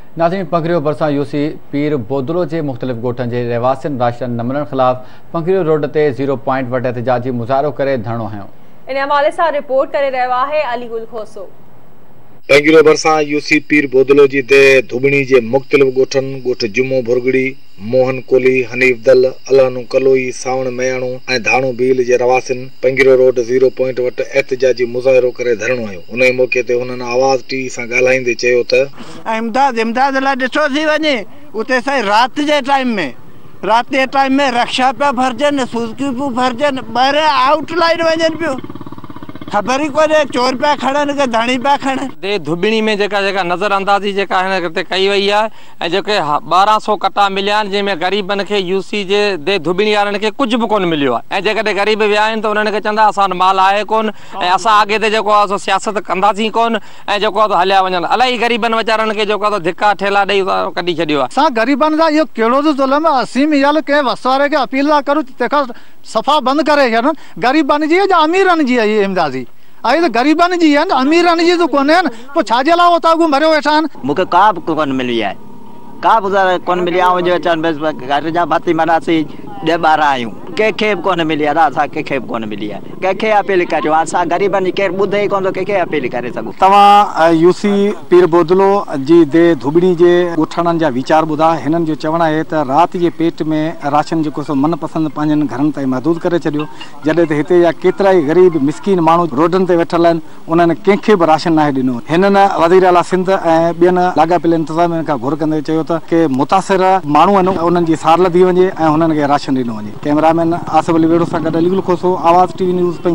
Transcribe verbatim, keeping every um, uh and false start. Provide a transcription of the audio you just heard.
नाज़रीन, पनङरيو भरिसां यूसी पीर बोदलो जे मुख़्तलिफ़ ॻोठनि जे रहिवासियुनि राशन न मिलण ख़िलाफ़ पनङरيو रोड ते ज़ीरो पॉइंट वटि एहतजाजी मुज़ाहिरो करे धरणो हयो। इन हवाले सां रिपोर्ट करे रहियो आहे अली गुल खोसो। पनङरيو भरिसां यूसी पीर बोदलो जी दे धुबणी जे मुख़्तलिफ़ ॻोठनि ॻोठ जुमो भुरगड़ी मोहन कोली हनीफ दल अलानू कलोई सावण मयाणू ऐं धाणू भील जे रवासिन पनङरيو रोड ज़ीरो पॉइंट वटि एहतजाजी मुज़ाहिरो करे धरणो आयो। उन मौके ते हुननि आवाज़ टीवी सां ॻाल्हाईंदे चयो त इमदाद इमदाद लाइ ॾिठो थी वञे उते साईं राति जे टाइम में राति जे टाइम में रक्षा पिया भरजनि सुज़ुकी पियूं भरजनि ॿाहिरि आउट लाइन वञनि पियूं खबर ही कोन्हे चोर पिया खणनि के धणी पिया खणनि। दे धुबणी में जेका जेका नज़र अंदाज़ी जेका हिन ते कई वई आहे ऐं जेके ॿारहं सौ कटा मिलिया आहिनि जंहिंमें ग़रीबनि खे यूसी जे दे धुबणी वारनि खे कुझु बि कोन मिलियो आहे ऐं जेकॾहिं ग़रीब विया आहिनि त उन्हनि खे चवंदा असां वटि माल आहे कोन ऐं असां अॻे ते जेको आहे सियासत कंदासीं कोन ऐं जेको आहे हलिया वञनि। इलाही ग़रीबनि वीचारनि खे जेको आहे धिका ठेला ॾेई कढी छॾियो आहे। असां ग़रीबनि जा इहो कहिड़ो जो ज़ुल्म आहे असीम इहा कंहिं वसवारे खे अपील था करूं तंहिंखां सफ़ा बंदि करे छॾनि। ग़रीबनि जी या अमीरनि जी आहे इहा इमदादी आई तो गरीबन जी है अमीरन जी तो कोने है पोइ छाजे लाइ उता को मरियो वेठा आहिनि। मूंखे का बि कोन मिली आहे का बि कोन मिली आहे जो चवनि बसि घर जा भाती मानासीं ॾह ॿारहं आहियूं कंहिंखे बि कोन मिली आहे असां कंहिंखे बि कोन मिली आहे कंहिंखे अपील करियो असां ग़रीबनि जी केरु ॿुधे ई कोन थो कंहिंखे अपील करे सघूं। तव्हां यूसी पीर बोदलो जी दे धुबणी जे ॻोठणनि जा वीचार ॿुधा। हिननि जो चवणु आहे त राति जे पेट में राशन जेको सो मनपसंदि पंहिंजनि घरनि ताईं महदूद करे छॾियो जॾहिं त हिते जा केतिरा ई ग़रीब मिसकीन माण्हू रोडनि ते वेठल आहिनि उन्हनि कंहिंखे बि राशन नाहे ॾिनो। हिननि वज़ीर आला सिंध ऐं ॿियनि लाॻापियल इंतिज़ामियुनि खां घुर कंदे चयो त के मुतासिर माण्हू आहिनि उन्हनि जी सार लधी वञे ऐं हुननि खे राशन ॾिनो वञे। कैमरामैन आसिफ अली वेड़ो सां गॾु अली गुल खोसो, आवाज़ टीवी न्यूज़।